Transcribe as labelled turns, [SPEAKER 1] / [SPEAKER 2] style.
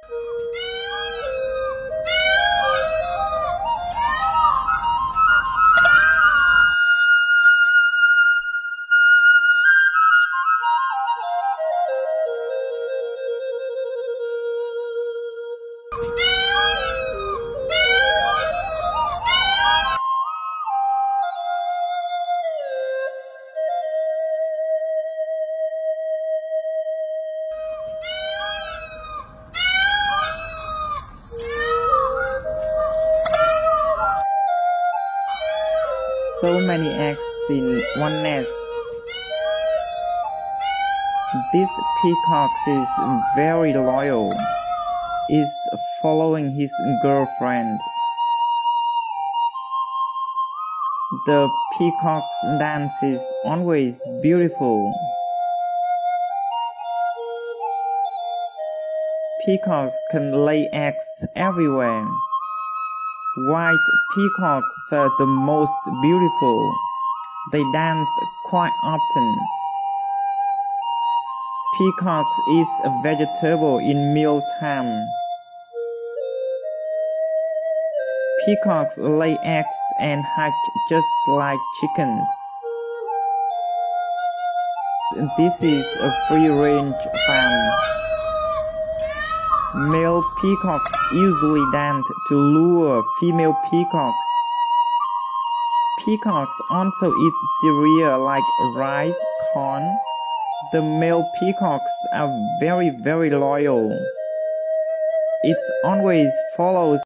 [SPEAKER 1] So many eggs in one nest. This peacock is very loyal. Is following his girlfriend. The peacock's dance is always beautiful. Peacocks can lay eggs everywhere. White peacocks are the most beautiful. They dance quite often. Peacocks eat a vegetable in mealtime. Peacocks lay eggs and hatch just like chickens. This is a free-range farm. Male peacocks usually dance to lure female peacocks. Peacocks also eat cereal like rice, corn. The male peacocks are very loyal. It always follows